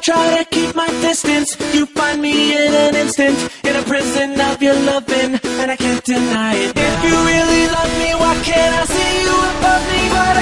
try to keep my distance, you find me in an instant, in a prison of your loving, and I can't deny it. If you really love me, why can't I see you above me? But